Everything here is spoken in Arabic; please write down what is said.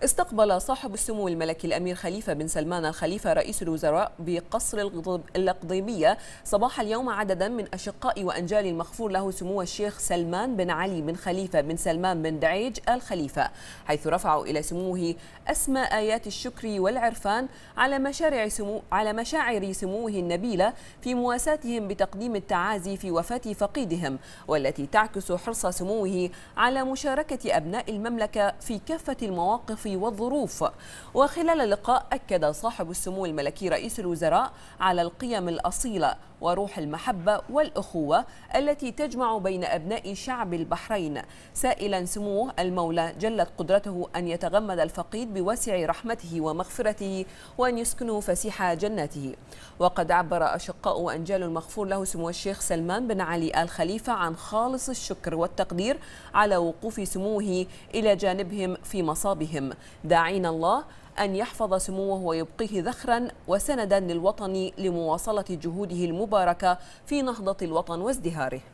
استقبل صاحب السمو الملكي الأمير خليفة بن سلمان الخليفة رئيس الوزراء بقصر القضيبية صباح اليوم عددا من أشقاء وأنجال المغفور له سمو الشيخ سلمان بن علي بن خليفة بن سلمان بن دعيج الخليفة، حيث رفعوا إلى سموه أسمى آيات الشكر والعرفان على مشاعر سموه النبيلة في مواساتهم بتقديم التعازي في وفاة فقيدهم، والتي تعكس حرص سموه على مشاركة أبناء المملكة في كافة المواقف والظروف. وخلال اللقاء أكد صاحب السمو الملكي رئيس الوزراء على القيم الأصيلة وروح المحبة والأخوة التي تجمع بين أبناء شعب البحرين، سائلا سموه المولى جلت قدرته أن يتغمد الفقيد بوسع رحمته ومغفرته وأن يسكنه فسيح جناته. وقد عبر أشقاء وأنجال المغفور له سمو الشيخ سلمان بن علي الخليفة عن خالص الشكر والتقدير على وقوف سموه إلى جانبهم في مصابهم، داعين الله أن يحفظ سموه ويبقيه ذخرا وسندا للوطن لمواصلة جهوده المباركة في نهضة الوطن وازدهاره.